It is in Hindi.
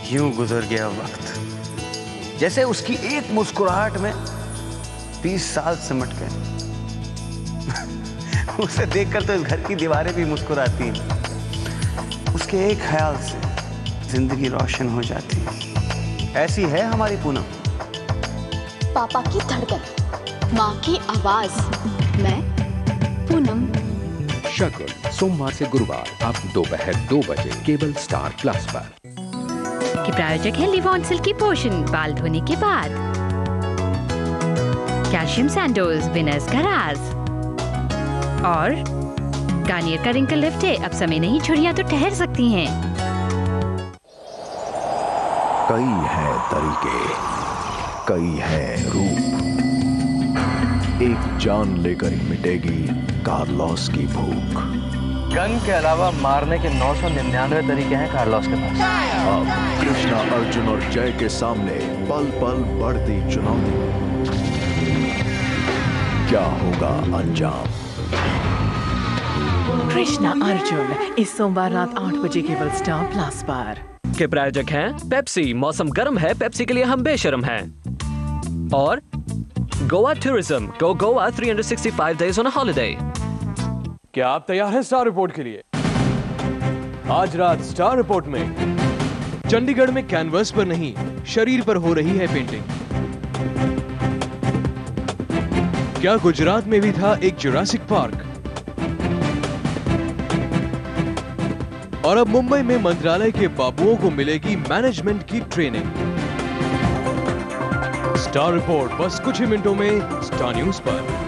यूं गुजर गया वक्त, जैसे उसकी एक मुस्कुराहट में 30 साल सिमट गए। उसे देखकर तो इस घर की दीवारें भी मुस्कुराती हैं। उसके एक ख्याल से जिंदगी रोशन हो जाती है। ऐसी है हमारी पूनम। पापा की धड़कन, माँ की आवाज, मैं पूनम। शगुन सोमवार से गुरुवार अब दोपहर 2 बजे केबल स्टार प्लस पर। के प्रायोजक है लिवॉन सिल्की पोषण बाल धोने के बाद, कैल्शियम सैंडोज विनर्स का राज, और गार्नियर का रिंकल लिफ्ट है, अब समय नहीं छुड़ियां तो ठहर सकती हैं। कई है तरीके, कई है रूप, एक जान लेकर ही मिटेगी कार्लोस की भूख। गन के अलावा मारने के 999 तरीके हैं कार्लोस के पास। अब कृष्णा, अर्जुन और जय के सामने पल पल बढ़ती चुनौती। क्या होगा अंजाम? कृष्णा अर्जुन इस सोमवार रात 8 बजे केवल स्टार प्लस पर। के प्रायोजक हैं पेप्सी, मौसम गर्म है, पेप्सी के लिए हम बेशर्म हैं, और Goa tourism, go Goa 365 days on a holiday। क्या आप तैयार हैं स्टार रिपोर्ट के लिए? आज रात स्टार रिपोर्ट में चंडीगढ़ में कैनवस पर नहीं, शरीर पर हो रही है पेंटिंग। क्या गुजरात में भी था एक जुरासिक पार्क? और अब मुंबई में मंत्रालय के बाबुओं को मिलेगी मैनेजमेंट की ट्रेनिंग। स्टार रिपोर्ट बस कुछ ही मिनटों में स्टार न्यूज पर।